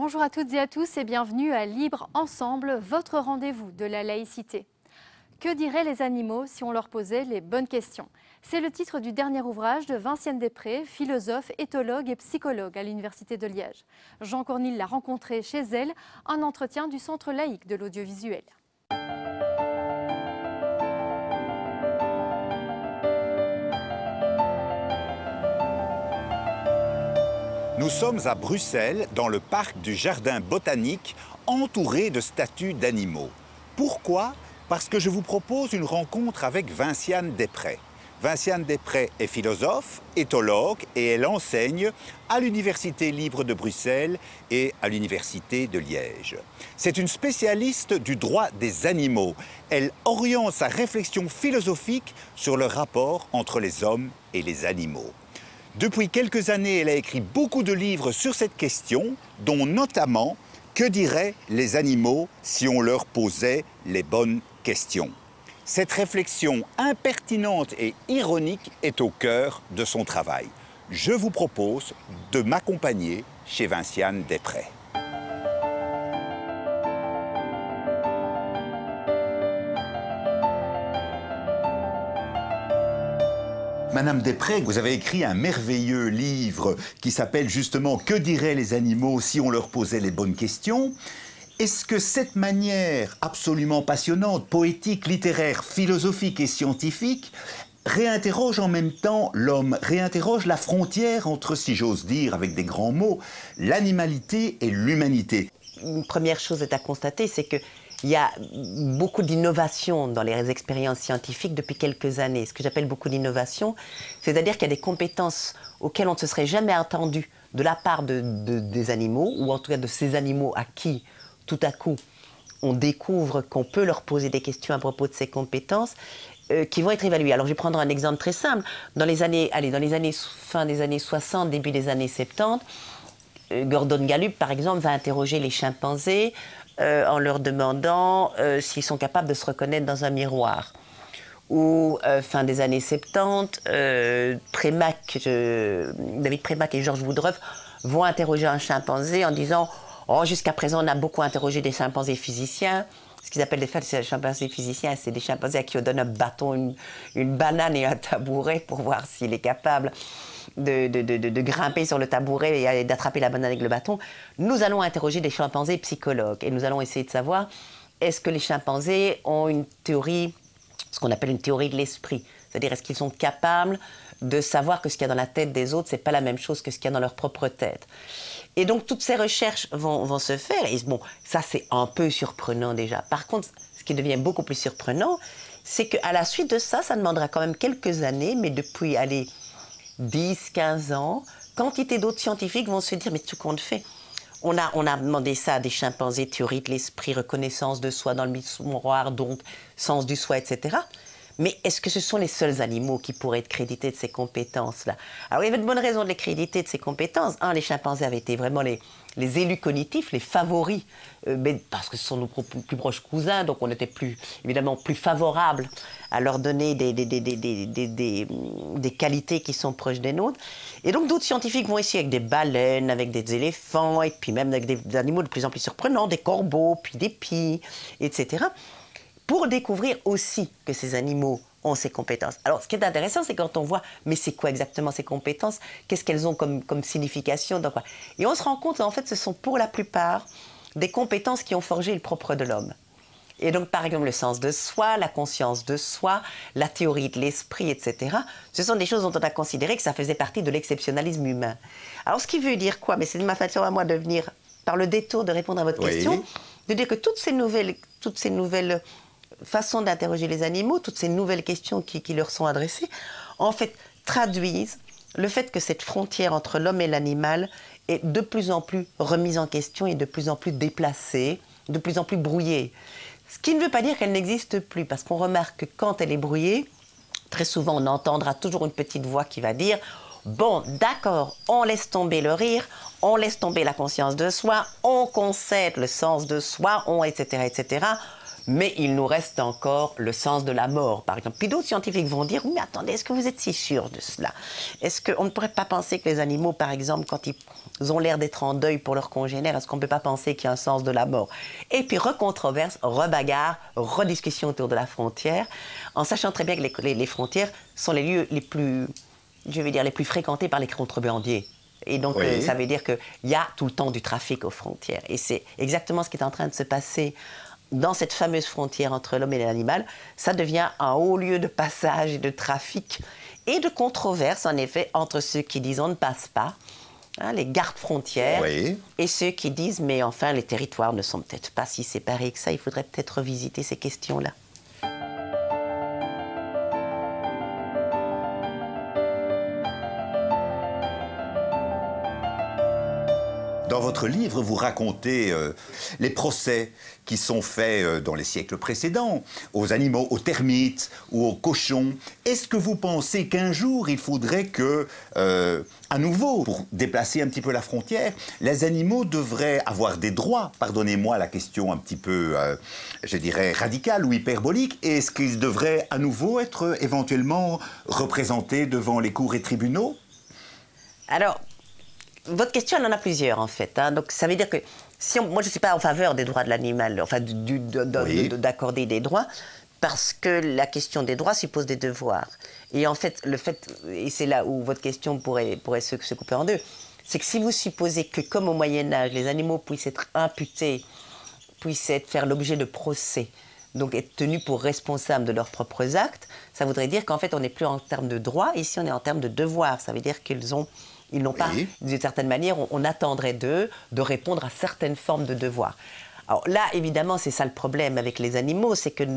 Bonjour à toutes et à tous et bienvenue à Libre Ensemble, votre rendez-vous de la laïcité. Que diraient les animaux si on leur posait les bonnes questions? C'est le titre du dernier ouvrage de Vinciane Després, philosophe, éthologue et psychologue à l'Université de Liège. Jean Cornille l'a rencontrée chez elle, un entretien du Centre laïque de l'audiovisuel. Nous sommes à Bruxelles, dans le parc du Jardin botanique, entouré de statues d'animaux. Pourquoi? Parce que je vous propose une rencontre avec Vinciane Després. Vinciane Després est philosophe, éthologue et elle enseigne à l'Université libre de Bruxelles et à l'Université de Liège. C'est une spécialiste du droit des animaux. Elle oriente sa réflexion philosophique sur le rapport entre les hommes et les animaux. Depuis quelques années, elle a écrit beaucoup de livres sur cette question, dont notamment « Que diraient les animaux si on leur posait les bonnes questions ?» Cette réflexion impertinente et ironique est au cœur de son travail. Je vous propose de m'accompagner chez Vinciane Després. Madame Després, vous avez écrit un merveilleux livre qui s'appelle justement « Que diraient les animaux si on leur posait les bonnes questions ?» Est-ce que cette manière absolument passionnante, poétique, littéraire, philosophique et scientifique réinterroge en même temps l'homme, réinterroge la frontière entre, si j'ose dire avec des grands mots, l'animalité et l'humanité? Une première chose à constater, c'est que il y a beaucoup d'innovation dans les expériences scientifiques depuis quelques années. Ce que j'appelle beaucoup d'innovation, c'est-à-dire qu'il y a des compétences auxquelles on ne se serait jamais attendu de la part des animaux, ou en tout cas de ces animaux à qui, tout à coup, on découvre qu'on peut leur poser des questions à propos de ces compétences, qui vont être évaluées. Alors je vais prendre un exemple très simple. Dans les années, fin des années 60, début des années 70, Gordon Gallup, par exemple, va interroger les chimpanzés en leur demandant s'ils sont capables de se reconnaître dans un miroir. Ou fin des années 70, David Premack et George Woodruff vont interroger un chimpanzé en disant « Oh, jusqu'à présent, on a beaucoup interrogé des chimpanzés physiciens. » Ce qu'ils appellent des chimpanzés physiciens, c'est des chimpanzés à qui on donne un bâton, une banane et un tabouret pour voir s'il est capable de grimper sur le tabouret et d'attraper la banane avec le bâton. Nous allons interroger des chimpanzés psychologues et nous allons essayer de savoir est-ce que les chimpanzés ont une théorie, ce qu'on appelle une théorie de l'esprit. C'est-à-dire est-ce qu'ils sont capables de savoir que ce qu'il y a dans la tête des autres, c'est pas la même chose que ce qu'il y a dans leur propre tête. Et donc toutes ces recherches vont se faire et bon, ça c'est un peu surprenant déjà. Par contre, ce qui devient beaucoup plus surprenant, c'est qu'à la suite de ça, ça demandera quand même quelques années, mais depuis, allez, 10, 15 ans, quantité d'autres scientifiques vont se dire, mais tout compte fait, on a demandé ça à des chimpanzés, théorie de l'esprit, reconnaissance de soi dans le miroir, donc sens du soi, etc. Mais est-ce que ce sont les seuls animaux qui pourraient être crédités de ces compétences-là? Alors il y avait de bonnes raisons de les créditer de ces compétences. Un, les chimpanzés avaient été vraiment les élus cognitifs, les favoris, parce que ce sont nos plus proches cousins, donc on était évidemment plus favorables à leur donner des qualités qui sont proches des nôtres. Et donc d'autres scientifiques vont essayer avec des baleines, avec des éléphants, et puis même avec des animaux de plus en plus surprenants, des corbeaux, puis des pies, etc., pour découvrir aussi que ces animaux ont ces compétences. Alors, ce qui est intéressant, c'est quand on voit, mais c'est quoi exactement ces compétences? Qu'est-ce qu'elles ont comme signification? Et on se rend compte, en fait, ce sont pour la plupart des compétences qui ont forgé le propre de l'homme. Et donc, par exemple, le sens de soi, la conscience de soi, la théorie de l'esprit, etc. Ce sont des choses dont on a considéré que ça faisait partie de l'exceptionnalisme humain. Alors, ce qui veut dire quoi? Mais c'est de ma façon à moi de venir, par le détour de répondre à votre question, de dire que toutes ces nouvelles façon d'interroger les animaux, toutes ces nouvelles questions qui leur sont adressées, en fait, traduisent le fait que cette frontière entre l'homme et l'animal est de plus en plus remise en question et de plus en plus déplacée, de plus en plus brouillée. Ce qui ne veut pas dire qu'elle n'existe plus, parce qu'on remarque que quand elle est brouillée, très souvent on entendra toujours une petite voix qui va dire « Bon, d'accord, on laisse tomber le rire, on laisse tomber la conscience de soi, on concède le sens de soi, etc., etc., mais il nous reste encore le sens de la mort, par exemple. Puis d'autres scientifiques vont dire, mais attendez, est-ce que vous êtes si sûr de cela? Est-ce qu'on ne pourrait pas penser que les animaux, par exemple, quand ils ont l'air d'être en deuil pour leurs congénères, est-ce qu'on ne peut pas penser qu'il y a un sens de la mort? Et puis recontroverse, rebagarre, rediscussion autour de la frontière, en sachant très bien que les frontières sont les lieux les plus, je vais dire, les plus fréquentés par les contrebandiers. Et donc, oui. ça veut dire qu'il y a tout le temps du trafic aux frontières. Et c'est exactement ce qui est en train de se passer dans cette fameuse frontière entre l'homme et l'animal. Ça devient un haut lieu de passage et de trafic et de controverse, en effet, entre ceux qui disent on ne passe pas, hein, les gardes frontières, Oui. et ceux qui disent mais enfin les territoires ne sont peut-être pas si séparés que ça, il faudrait peut-être revisiter ces questions-là. Dans votre livre, vous racontez les procès qui sont faits dans les siècles précédents aux animaux, aux termites ou aux cochons. Est-ce que vous pensez qu'un jour, il faudrait que, à nouveau, pour déplacer un petit peu la frontière, les animaux devraient avoir des droits? Pardonnez-moi la question un petit peu, je dirais, radicale ou hyperbolique. Est-ce qu'ils devraient à nouveau être éventuellement représentés devant les cours et tribunaux? Alors, votre question, elle en a plusieurs, en fait. Hein. Donc, ça veut dire que, moi, je ne suis pas en faveur des droits de l'animal, enfin, Oui. d'accorder des droits, parce que la question des droits suppose des devoirs. Et en fait, et c'est là où votre question pourrait se couper en deux, c'est que si vous supposez que, comme au Moyen-Âge, les animaux puissent être imputés, faire l'objet de procès, donc être tenus pour responsables de leurs propres actes, ça voudrait dire qu'en fait, on n'est plus en termes de droits, ici, on est en termes de devoirs. Ça veut dire ils n'ont pas, d'une certaine manière, on attendrait d'eux de répondre à certaines formes de devoirs. Alors là, évidemment, c'est ça le problème avec les animaux, c'est que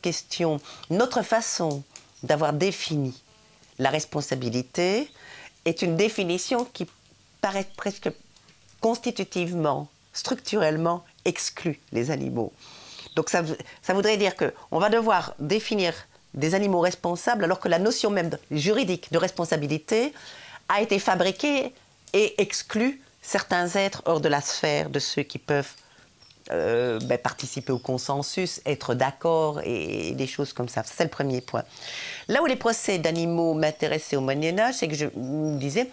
notre façon d'avoir défini la responsabilité est une définition qui paraît presque constitutivement, structurellement, exclut les animaux. Donc ça voudrait dire qu'on va devoir définir des animaux responsables alors que la notion même juridique de responsabilité a été fabriqué et exclut certains êtres hors de la sphère de ceux qui peuvent participer au consensus, être d'accord et des choses comme ça. C'est le premier point. Là où les procès d'animaux m'intéressaient au Moyen-Âge, c'est que je me disais,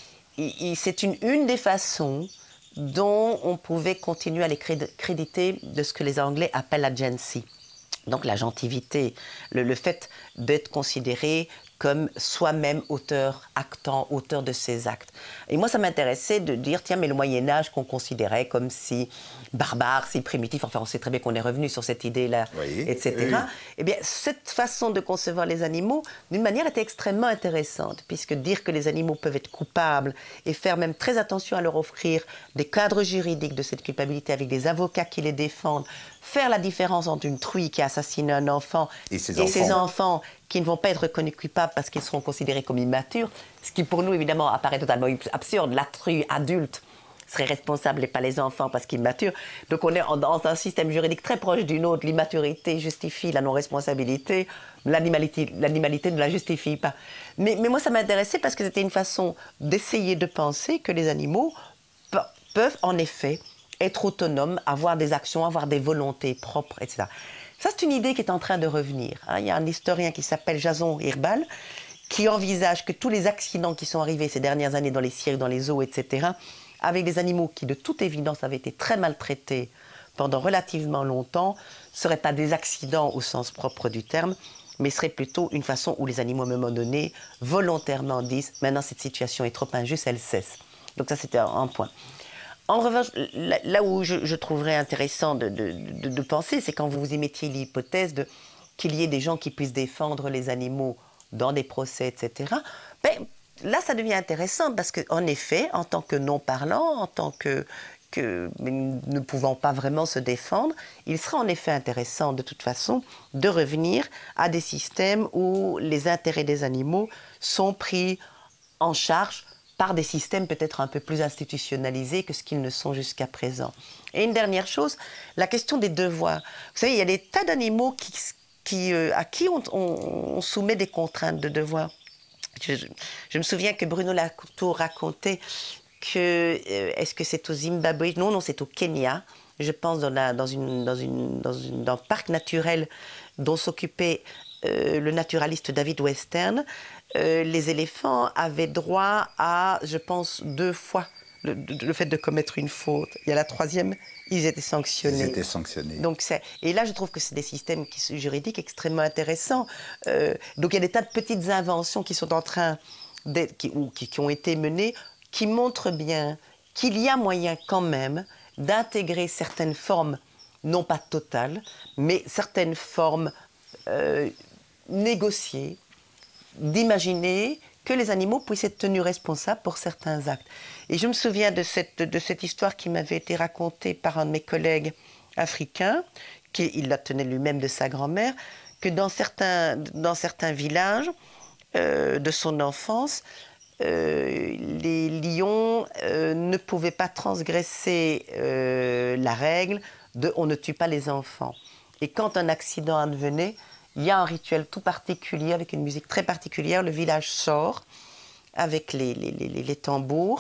c'est une des façons dont on pouvait continuer à les créditer de ce que les Anglais appellent la agency. Donc la gentilité, le fait d'être considéré comme soi-même auteur, actant, auteur de ses actes. Et moi, ça m'intéressait de dire, tiens, mais le Moyen-Âge qu'on considérait comme si barbare, si primitif, enfin, on sait très bien qu'on est revenu sur cette idée-là, Oui, etc. oui. Eh bien, cette façon de concevoir les animaux, d'une manière, était extrêmement intéressante, puisque dire que les animaux peuvent être coupables et faire même très attention à leur offrir des cadres juridiques de cette culpabilité avec des avocats qui les défendent, faire la différence entre une truie qui a assassiné un enfant Et ses ses enfants. enfants qui ne vont pas être reconnus coupables parce qu'ils seront considérés comme immatures, ce qui pour nous évidemment apparaît totalement absurde. La truie adulte serait responsable et pas les enfants parce qu'ils maturent. Donc on est dans un système juridique très proche du nôtre. L'immaturité justifie la non-responsabilité, l'animalité ne la justifie pas. Mais moi ça m'intéressait parce que c'était une façon d'essayer de penser que les animaux peuvent en effet être autonomes, avoir des actions, avoir des volontés propres, etc. Ça, c'est une idée qui est en train de revenir. Hein. Il y a un historien qui s'appelle Jason Hirbal qui envisage que tous les accidents qui sont arrivés ces dernières années dans les cirques, dans les zoos, etc., avec des animaux qui, de toute évidence, avaient été très maltraités pendant relativement longtemps, ne seraient pas des accidents au sens propre du terme, mais seraient plutôt une façon où les animaux, à un moment donné, volontairement disent « maintenant, cette situation est trop injuste, elle cesse ». Donc ça, c'était un point. En revanche, là où je trouverais intéressant de penser, c'est quand vous émettiez l'hypothèse qu'il y ait des gens qui puissent défendre les animaux dans des procès, etc. Ben, là, ça devient intéressant parce qu'en effet, en tant que non-parlant, en tant que ne pouvant pas vraiment se défendre, il sera en effet intéressant de toute façon de revenir à des systèmes où les intérêts des animaux sont pris en charge par des systèmes peut-être un peu plus institutionnalisés que ce qu'ils ne sont jusqu'à présent. Et une dernière chose, la question des devoirs. Vous savez, il y a des tas d'animaux à qui on soumet des contraintes de devoirs. Je me souviens que Bruno Latour racontait que, est-ce que c'est au Zimbabwe? Non, c'est au Kenya, je pense, dans un parc naturel dont s'occupait le naturaliste David Western, les éléphants avaient droit à, je pense, 2 fois le fait de commettre une faute. Et à la 3e, ils étaient sanctionnés. Ils étaient sanctionnés. Donc et là, je trouve que c'est des systèmes juridiques extrêmement intéressants. Donc il y a des tas de petites inventions qui sont en train qui ont été menées, qui montrent bien qu'il y a moyen quand même d'intégrer certaines formes, non pas totales, mais certaines formes négociées, d'imaginer que les animaux puissent être tenus responsables pour certains actes. Et je me souviens de cette histoire qui m'avait été racontée par un de mes collègues africains, il la tenait lui-même de sa grand-mère, que dans certains villages de son enfance, les lions ne pouvaient pas transgresser la règle de « on ne tue pas les enfants ». Et quand un accident advenait, il y a un rituel tout particulier, avec une musique très particulière. Le village sort avec les tambours,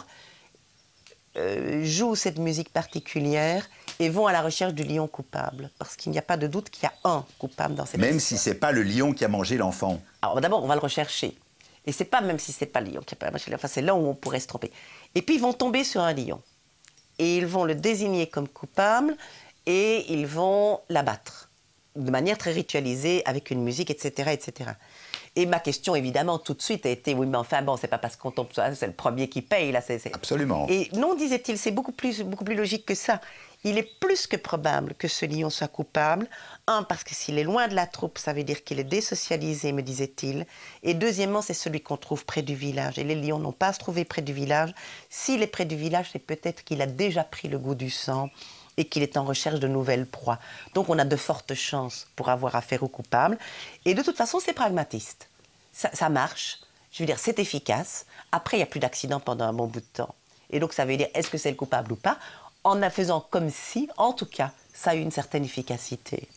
joue cette musique particulière et vont à la recherche du lion coupable. Parce qu'il n'y a pas de doute qu'il y a un coupable dans cette histoire. Même si ce n'est pas le lion qui a mangé l'enfant. Alors d'abord, on va le rechercher. Et c'est pas même si ce n'est pas le lion qui a mangé l'enfant, c'est là où on pourrait se tromper. Et puis ils vont tomber sur un lion. Et ils vont le désigner comme coupable et ils vont l'abattre de manière très ritualisée, avec une musique, etc., etc. Et ma question, évidemment, tout de suite a été, oui, mais enfin, bon, c'est pas parce qu'on tombe sur ça, c'est le premier qui paye, là, c'est... Absolument. Et non, disait-il, c'est beaucoup plus logique que ça. Il est plus que probable que ce lion soit coupable. Un, parce que s'il est loin de la troupe, ça veut dire qu'il est désocialisé, me disait-il. Et deuxièmement, c'est celui qu'on trouve près du village. Et les lions n'ont pas à se trouver près du village. S'il est près du village, c'est peut-être qu'il a déjà pris le goût du sang et qu'il est en recherche de nouvelles proies. Donc on a de fortes chances pour avoir affaire au coupable. Et de toute façon, c'est pragmatiste. Ça marche. Je veux dire, c'est efficace. Après, il n'y a plus d'accident pendant un bon bout de temps. Et donc ça veut dire, est-ce que c'est le coupable ou pas? En faisant comme si, en tout cas, ça a eu une certaine efficacité.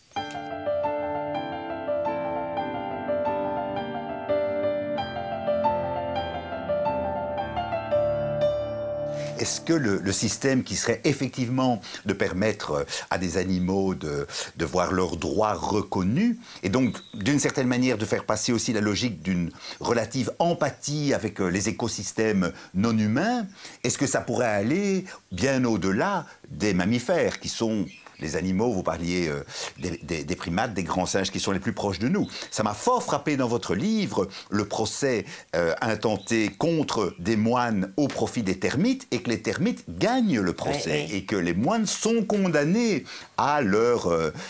Est-ce que le système qui serait effectivement de permettre à des animaux de voir leurs droits reconnus, et donc d'une certaine manière de faire passer aussi la logique d'une relative empathie avec les écosystèmes non humains, est-ce que ça pourrait aller bien au-delà des mammifères qui sont... Les animaux, vous parliez des primates, des grands singes qui sont les plus proches de nous. Ça m'a fort frappé dans votre livre, le procès intenté contre des moines au profit des termites, et que les termites gagnent le procès, et que les moines sont condamnés à leur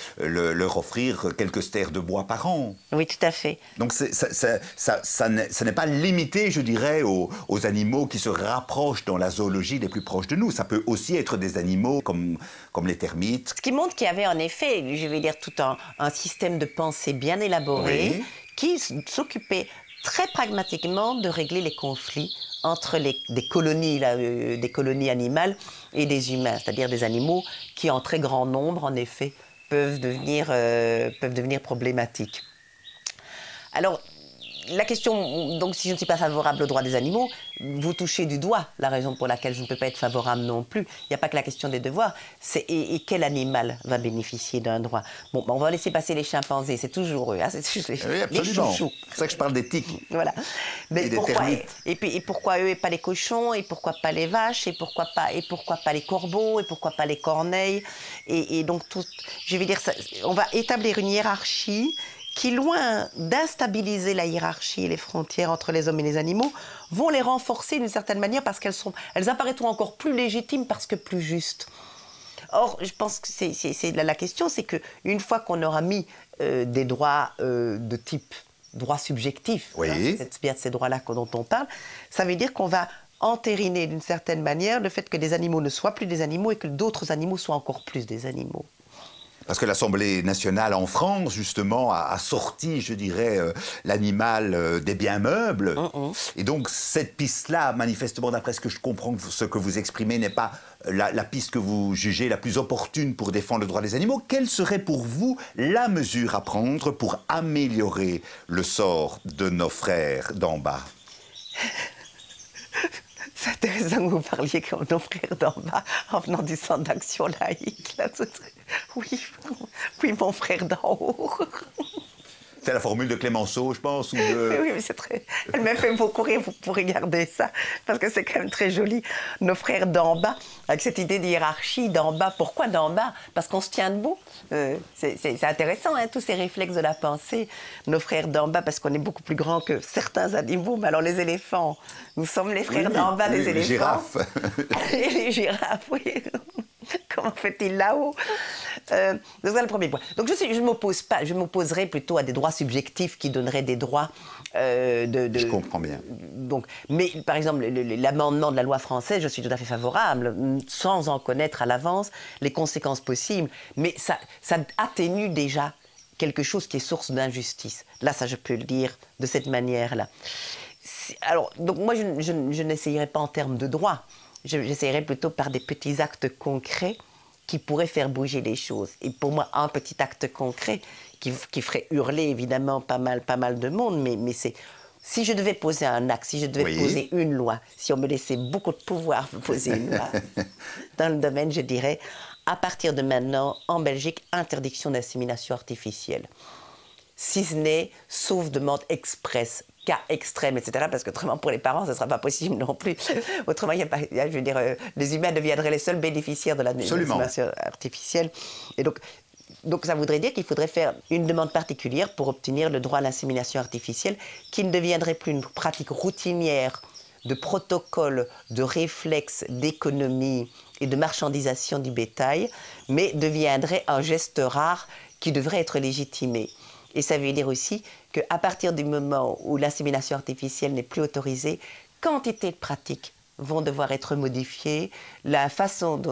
offrir quelques stères de bois par an. Oui, tout à fait. Donc ça n'est pas limité, je dirais, aux animaux qui se rapprochent dans la zoologie les plus proches de nous. Ça peut aussi être des animaux comme les termites. Ce qui montre qu'il y avait en effet, je vais dire, tout un système de pensée bien élaboré, qui s'occupait très pragmatiquement de régler les conflits entre des colonies animales et des humains, c'est-à-dire des animaux qui, en très grand nombre, en effet, peuvent devenir problématiques. Alors, la question, donc si je ne suis pas favorable aux droits des animaux, vous touchez du doigt la raison pour laquelle je ne peux pas être favorable non plus. Il n'y a pas que la question des devoirs, c'est et quel animal va bénéficier d'un droit. Bon, on va laisser passer les chimpanzés, c'est toujours eux, hein, c'est les chouchous. C'est ça que je parle d'éthique. Voilà. Mais et des termites. Et pourquoi eux et pas les cochons, et pourquoi pas les vaches, et pourquoi pas les corbeaux, et pourquoi pas les corneilles, et donc tout, je vais dire ça, on va établir une hiérarchie qui, loin d'instabiliser la hiérarchie et les frontières entre les hommes et les animaux, vont les renforcer d'une certaine manière parce qu'elles apparaîtront encore plus légitimes parce que plus justes. Or, je pense que c'est la question, c'est qu'une fois qu'on aura mis des droits de type droit subjectif, c'est bien de ces droits-là dont on parle, ça veut dire qu'on va entériner d'une certaine manière le fait que des animaux ne soient plus des animaux et que d'autres animaux soient encore plus des animaux. Parce que l'Assemblée nationale en France, justement, a sorti, je dirais, l'animal des biens meubles. Et donc, cette piste-là, manifestement, d'après ce que je comprends, ce que vous exprimez, n'est pas la piste que vous jugez la plus opportune pour défendre le droit des animaux. Quelle serait pour vous la mesure à prendre pour améliorer le sort de nos frères d'en bas? C'est intéressant que vous parliez comme nos frères d'en bas en venant du centre d'action laïque. Là, oui, oui, mon frère d'en haut. C'est la formule de Clémenceau, je pense, ou de... Oui, mais c'est très... Elle m'a fait beaucoup rire, vous pourrez regarder ça, parce que c'est quand même très joli. Nos frères d'en bas, avec cette idée de hiérarchie, d'en bas. Pourquoi d'en bas? Parce qu'on se tient debout. C'est intéressant, hein, tous ces réflexes de la pensée. Nos frères d'en bas, parce qu'on est beaucoup plus grands que certains animaux. Mais alors les éléphants, nous sommes les frères d'en bas des éléphants. Les girafes. Et les girafes, oui. Comment fait-il là-haut? Donc c'est le premier point. Donc je m'oppose pas, je m'opposerai plutôt à des droits subjectifs qui donneraient des droits Je comprends bien. Donc, mais par exemple, l'amendement de la loi française, je suis tout à fait favorable, sans en connaître à l'avance les conséquences possibles. Mais ça atténue déjà quelque chose qui est source d'injustice. Là, ça, je peux le dire de cette manière-là. Alors, donc moi, je n'essayerai pas en termes de droit. J'essayerai plutôt par des petits actes concrets qui pourraient faire bouger les choses. Et pour moi, un petit acte concret qui ferait hurler évidemment pas mal de monde, mais c'est... Si je devais poser un acte, si je devais poser une loi, si on me laissait beaucoup de pouvoir pour poser une loi, dans le domaine, je dirais, à partir de maintenant, en Belgique, interdiction d'insémination artificielle. Si ce n'est, sauf demande expresse, cas extrême, etc. Parce qu'autrement, pour les parents, ce ne sera pas possible non plus. Autrement, je veux dire, les humains deviendraient les seuls bénéficiaires de l'insémination artificielle. Et donc, ça voudrait dire qu'il faudrait faire une demande particulière pour obtenir le droit à l'insémination artificielle, qui ne deviendrait plus une pratique routinière de protocole, de réflexe, d'économie et de marchandisation du bétail, mais deviendrait un geste rare qui devrait être légitimé. Et ça veut dire aussi qu'à partir du moment où l'insémination artificielle n'est plus autorisée, quantité de pratiques vont devoir être modifiées. La façon dont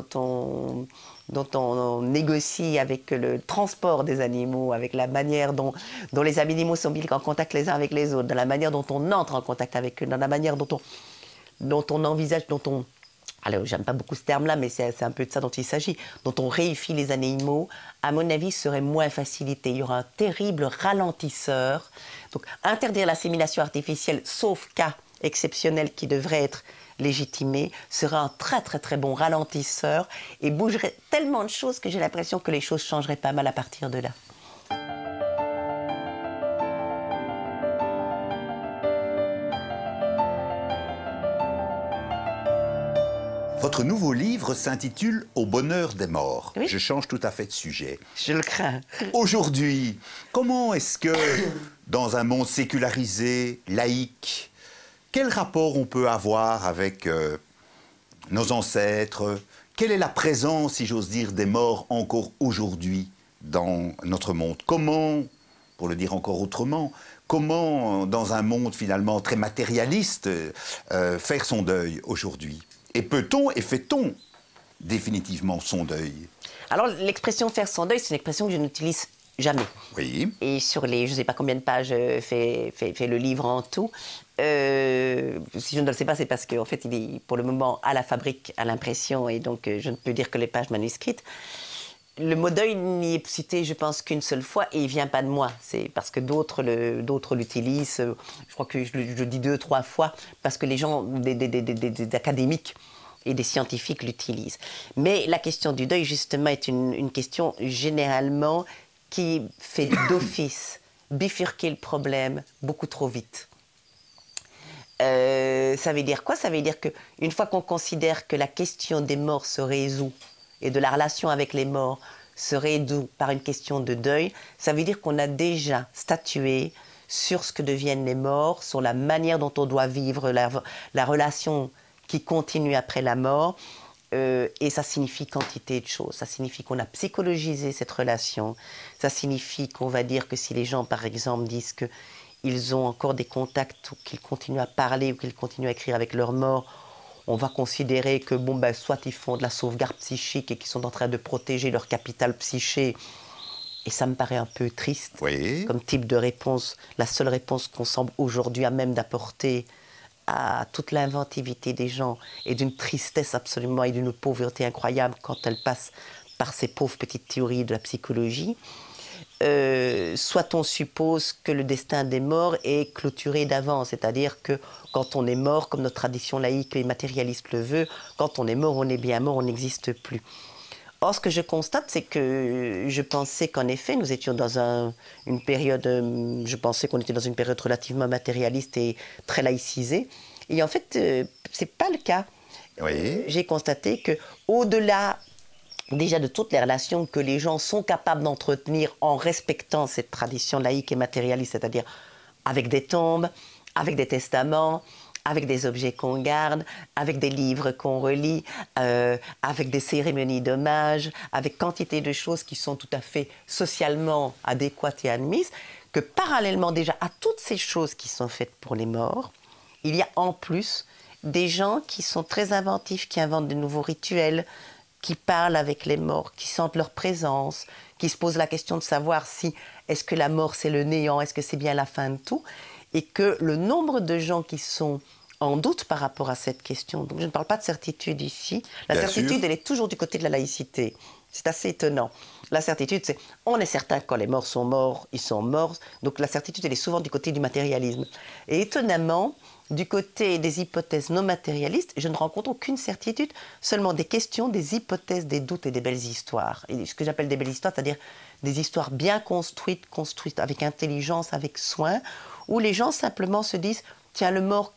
on négocie avec le transport des animaux, avec la manière dont les animaux sont mis en contact les uns avec les autres, dans la manière dont on entre en contact avec eux, dans la manière dont on envisage, alors, j'aime pas beaucoup ce terme-là, mais c'est un peu de ça dont il s'agit, dont on réifie les animaux, à mon avis, serait moins facilité. Il y aura un terrible ralentisseur. Donc, interdire l'insémination artificielle, sauf cas exceptionnel qui devrait être légitimé, serait un très bon ralentisseur et bougerait tellement de choses que j'ai l'impression que les choses changeraient pas mal à partir de là. Votre nouveau livre s'intitule « Au bonheur des morts ». Oui. Je change tout à fait de sujet. Je le crains. Aujourd'hui, comment est-ce que, dans un monde sécularisé, laïque, quel rapport on peut avoir avec nos ancêtres? Quelle est la présence, si j'ose dire, des morts encore aujourd'hui dans notre monde? Comment, pour le dire encore autrement, comment, dans un monde finalement très matérialiste, faire son deuil aujourd'hui? Et peut-on et fait-on définitivement son deuil? Alors, l'expression « faire son deuil », c'est une expression que je n'utilise jamais. Oui. Et sur les, je ne sais pas combien de pages fait le livre en tout. Si je ne le sais pas, c'est parce qu'en fait, il est pour le moment à la fabrique, à l'impression, et donc je ne peux dire que les pages manuscrites. Le mot deuil n'y est cité, je pense, qu'une seule fois, et il ne vient pas de moi. C'est parce que d'autres l'utilisent. Je crois que je le dis 2-3 fois, parce que les gens, des académiques et des scientifiques l'utilisent. Mais la question du deuil, justement, est une question généralement qui fait d'office bifurquer le problème beaucoup trop vite. Ça veut dire quoi? Ça veut dire qu'une fois qu'on considère que la question des morts se résout et de la relation avec les morts se résout par une question de deuil, ça veut dire qu'on a déjà statué sur ce que deviennent les morts, sur la manière dont on doit vivre la relation qui continue après la mort. Et ça signifie quantité de choses. Ça signifie qu'on a psychologisé cette relation. Ça signifie qu'on va dire que si les gens, par exemple, disent qu'ils ont encore des contacts, ou qu'ils continuent à parler, ou qu'ils continuent à écrire avec leurs morts, on va considérer que, bon, ben, soit ils font de la sauvegarde psychique et qu'ils sont en train de protéger leur capital psyché. Et ça me paraît un peu triste comme type de réponse. La seule réponse qu'on semble aujourd'hui à même d'apporter à toute l'inventivité des gens et d'une tristesse absolument et d'une pauvreté incroyable quand elle passe par ces pauvres petites théories de la psychologie. soit on suppose que le destin des morts est clôturé d'avance, c'est-à-dire que quand on est mort, comme notre tradition laïque et matérialiste le veut, quand on est mort, on est bien mort, on n'existe plus. Or, ce que je constate, c'est que je pensais qu'en effet, nous étions dans une période, je pensais qu'on était dans une période relativement matérialiste et très laïcisée. Et en fait, c'est pas le cas. Oui. J'ai constaté que, au-delà déjà de toutes les relations que les gens sont capables d'entretenir en respectant cette tradition laïque et matérialiste, c'est-à-dire avec des tombes, avec des testaments, avec des objets qu'on garde, avec des livres qu'on relit, avec des cérémonies d'hommage, avec quantité de choses qui sont tout à fait socialement adéquates et admises, que parallèlement déjà à toutes ces choses qui sont faites pour les morts, il y a en plus des gens qui sont très inventifs, qui inventent de nouveaux rituels, qui parlent avec les morts, qui sentent leur présence, qui se posent la question de savoir si est-ce que la mort c'est le néant, est-ce que c'est bien la fin de tout, et que le nombre de gens qui sont en doute par rapport à cette question, donc je ne parle pas de certitude ici, la Bien certitude sûr. elle est toujours du côté de la laïcité, c'est assez étonnant. La certitude c'est, on est certain que quand les morts sont morts, ils sont morts, donc la certitude elle est souvent du côté du matérialisme. Et étonnamment, du côté des hypothèses non matérialistes, je ne rencontre aucune certitude, seulement des questions, des hypothèses, des doutes et des belles histoires. Et ce que j'appelle des belles histoires, c'est-à-dire des histoires bien construites, construites avec intelligence, avec soin, où les gens simplement se disent, tiens, le mort,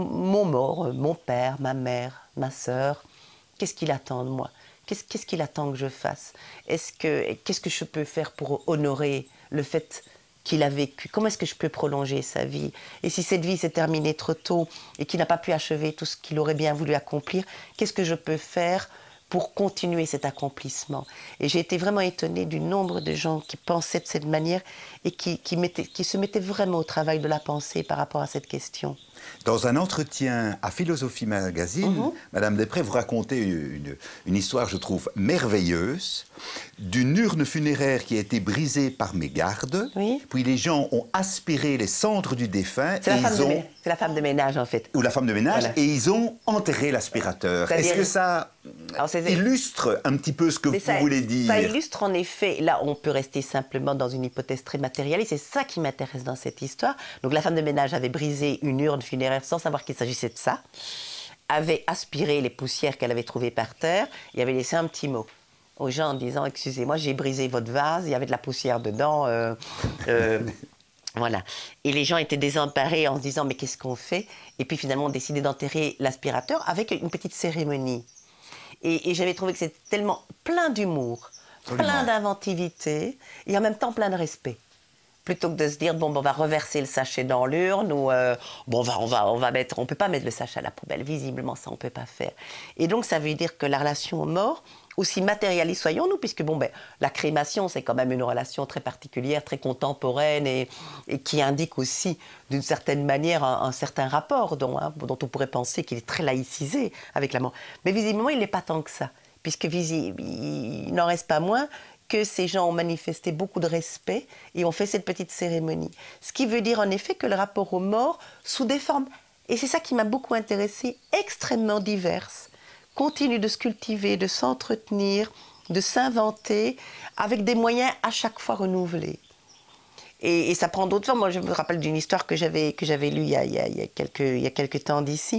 mon père, ma mère, ma sœur, qu'est-ce qu'il attend de moi? Qu'est-ce qu'il attend que je fasse? Qu'est-ce que je peux faire pour honorer le fait qu'il a vécu? Comment est-ce que je peux prolonger sa vie? Et si cette vie s'est terminée trop tôt et qu'il n'a pas pu achever tout ce qu'il aurait bien voulu accomplir, qu'est-ce que je peux faire pour continuer cet accomplissement? Et j'ai été vraiment étonnée du nombre de gens qui pensaient de cette manière et qui se mettaient vraiment au travail de la pensée par rapport à cette question. Dans un entretien à Philosophie Magazine, Madame Després, vous racontez une histoire, je trouve, merveilleuse, d'une urne funéraire qui a été brisée par mes gardes. Oui. Puis les gens ont aspiré les cendres du défunt. C'est la femme de ménage, en fait. Ou la femme de ménage, Voilà. et ils ont enterré l'aspirateur. Est-ce que ça illustre un petit peu ce que vous voulez dire? Ça illustre en effet, là on peut rester simplement dans une hypothèse très matérialiste, c'est ça qui m'intéresse dans cette histoire. Donc la femme de ménage avait brisé une urne funéraire sans savoir qu'il s'agissait de ça, avait aspiré les poussières qu'elle avait trouvées par terre et avait laissé un petit mot aux gens en disant « Excusez-moi, j'ai brisé votre vase, il y avait de la poussière dedans. Voilà. Et les gens étaient désemparés en se disant « Mais qu'est-ce qu'on fait ?» Et puis finalement on décidait d'enterrer l'aspirateur avec une petite cérémonie. Et j'avais trouvé que c'était tellement plein d'humour, plein d'inventivité et en même temps plein de respect. Plutôt que de se dire, bon, on va reverser le sachet dans l'urne ou bon, on peut pas mettre le sachet à la poubelle, visiblement ça on peut pas faire. Et donc ça veut dire que la relation aux morts, aussi matérialiste soyons-nous, puisque bon, la crémation c'est quand même une relation très particulière, très contemporaine et qui indique aussi d'une certaine manière un certain rapport dont on pourrait penser qu'il est très laïcisé avec la mort. Mais visiblement il n'est pas tant que ça, puisque il n'en reste pas moins que ces gens ont manifesté beaucoup de respect et ont fait cette petite cérémonie. Ce qui veut dire en effet que le rapport aux morts, sous des formes, et c'est ça qui m'a beaucoup intéressée, extrêmement diverses, continue de se cultiver, de s'entretenir, de s'inventer, avec des moyens à chaque fois renouvelés. Et ça prend d'autres formes. Moi, je me rappelle d'une histoire que j'avais lue il y a quelques temps d'ici,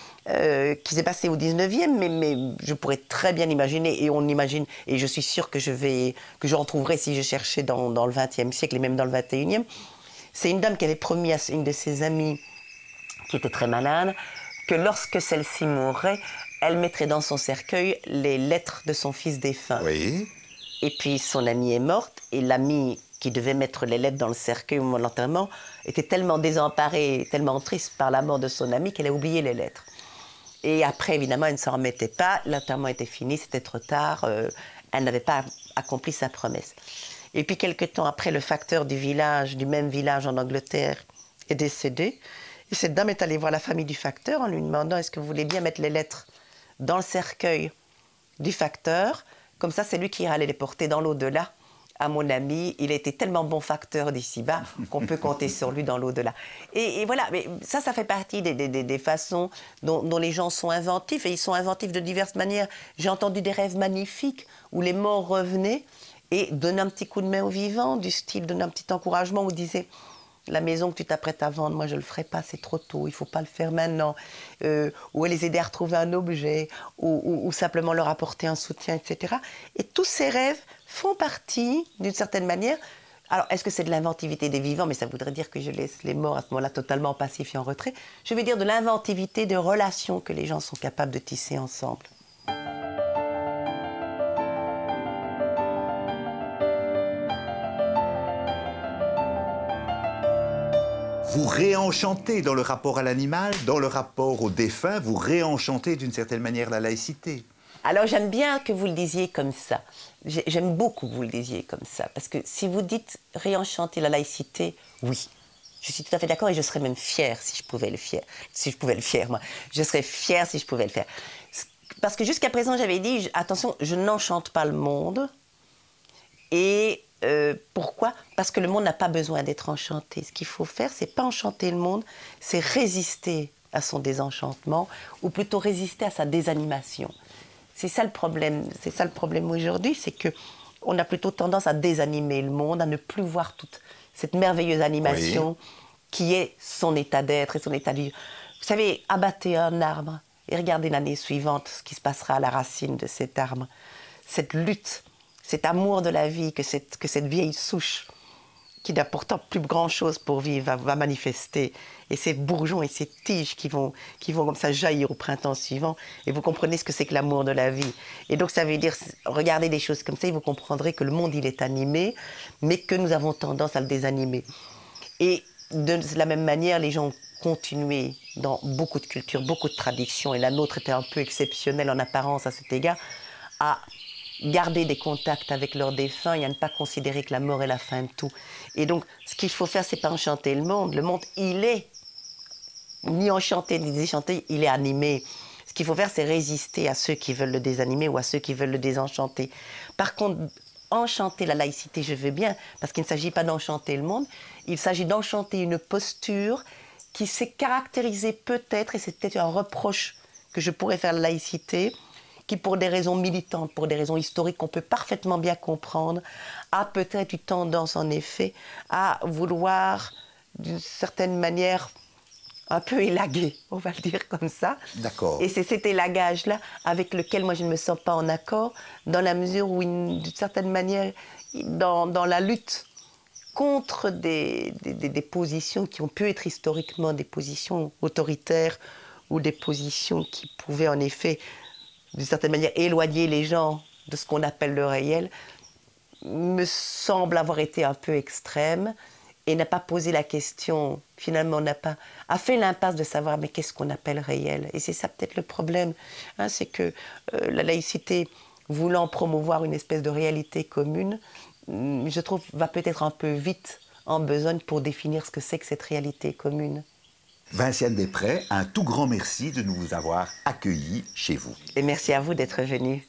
qui s'est passé au 19e, mais je pourrais très bien imaginer, et on imagine, et je suis sûre que j'en trouverais si je cherchais dans le 20e siècle et même dans le 21e. C'est une dame qui avait promis à une de ses amies, qui était très malade, que lorsque celle-ci mourrait, elle mettrait dans son cercueil les lettres de son fils défunt. Oui. Et puis son amie est morte, et l'amie qui devait mettre les lettres dans le cercueil au moment de l'enterrement était tellement désemparée, tellement triste par la mort de son amie qu'elle a oublié les lettres. Et après, évidemment, elle ne s'en remettait pas. L'enterrement était fini, c'était trop tard. Elle n'avait pas accompli sa promesse. Et puis, quelque temps après, le facteur du même village en Angleterre, est décédé. Et cette dame est allée voir la famille du facteur en lui demandant « Est-ce que vous voulez bien mettre les lettres dans le cercueil du facteur? Comme ça, c'est lui qui ira les porter dans l'au-delà. À mon ami, il a été tellement bon facteur d'ici-bas qu'on peut compter sur lui dans l'au-delà. » Et voilà, mais ça fait partie des façons dont les gens sont inventifs, et ils sont inventifs de diverses manières. J'ai entendu des rêves magnifiques où les morts revenaient et donner un petit coup de main aux vivants, du style donner un petit encouragement, ou disait la maison que tu t'apprêtes à vendre, moi je ne le ferai pas, c'est trop tôt, il ne faut pas le faire maintenant, ou les aider à retrouver un objet, ou simplement leur apporter un soutien, etc. Et tous ces rêves font partie, d'une certaine manière. Alors, est-ce que c'est de l'inventivité des vivants? Mais ça voudrait dire que je laisse les morts à ce moment-là totalement passifs et en retrait. Je vais dire de l'inventivité de relations que les gens sont capables de tisser ensemble. Vous réenchantez dans le rapport à l'animal, dans le rapport au défunt, vous réenchantez d'une certaine manière la laïcité. Alors j'aime bien que vous le disiez comme ça. J'aime beaucoup que vous le disiez comme ça. Parce que si vous dites réenchanter la laïcité, oui. Je suis tout à fait d'accord et je serais même fière si je pouvais le faire. Si je pouvais le faire, moi. Je serais fière si je pouvais le faire. Parce que jusqu'à présent, j'avais dit, attention, je n'enchante pas le monde. Et pourquoi? Parce que le monde n'a pas besoin d'être enchanté. Ce qu'il faut faire, c'est pas enchanter le monde, c'est résister à son désenchantement, ou plutôt résister à sa désanimation. C'est ça le problème aujourd'hui, c'est qu'on a plutôt tendance à désanimer le monde, à ne plus voir toute cette merveilleuse animation qui est son état d'être et son état de vivre. Vous savez, abattez un arbre et regardez l'année suivante ce qui se passera à la racine de cet arbre. Cette lutte, cet amour de la vie que cette vieille souche, qui n'a pourtant plus grand-chose pour vivre, va manifester. Et ces bourgeons et ces tiges qui vont comme ça jaillir au printemps suivant. Et vous comprenez ce que c'est que l'amour de la vie. Et donc ça veut dire, regardez des choses comme ça, et vous comprendrez que le monde, il est animé, mais que nous avons tendance à le désanimer. Et de la même manière, les gens ont continué dans beaucoup de cultures, beaucoup de traditions, et la nôtre était un peu exceptionnelle en apparence à cet égard, à garder des contacts avec leurs défunts et à ne pas considérer que la mort est la fin de tout. Et donc, ce qu'il faut faire, c'est pas enchanter le monde. Le monde, il est ni enchanté ni déchanté, il est animé. Ce qu'il faut faire, c'est résister à ceux qui veulent le désanimer ou à ceux qui veulent le désenchanter. Par contre, enchanter la laïcité, je veux bien, parce qu'il ne s'agit pas d'enchanter le monde, il s'agit d'enchanter une posture qui s'est caractérisée peut-être, et c'est peut-être un reproche que je pourrais faire à la laïcité, qui pour des raisons militantes, pour des raisons historiques qu'on peut parfaitement bien comprendre, a peut-être eu tendance en effet à vouloir d'une certaine manière un peu élaguer, on va le dire comme ça. D'accord. Et c'est cet élagage-là avec lequel moi je ne me sens pas en accord, dans la mesure où d'une certaine manière, dans la lutte contre des positions qui ont pu être historiquement des positions autoritaires ou des positions qui pouvaient en effet d'une certaine manière, éloigner les gens de ce qu'on appelle le réel, me semble avoir été un peu extrême et n'a pas posé la question, finalement, a fait l'impasse de savoir, mais qu'est-ce qu'on appelle réel? Et c'est ça peut-être le problème, hein, c'est que la laïcité, voulant promouvoir une espèce de réalité commune, je trouve, va peut-être un peu vite en besogne pour définir ce que c'est que cette réalité commune. Vinciane Després, un tout grand merci de nous avoir accueillis chez vous. Et merci à vous d'être venu.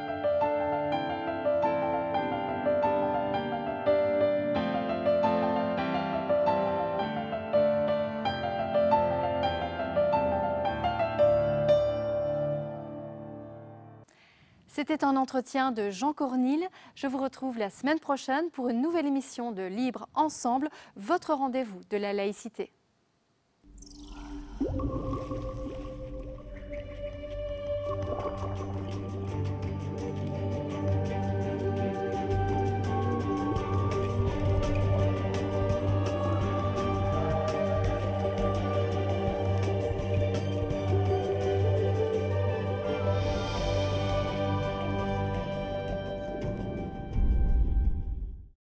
C'était un entretien de Jean Cornille. Je vous retrouve la semaine prochaine pour une nouvelle émission de Libre Ensemble, votre rendez-vous de la laïcité.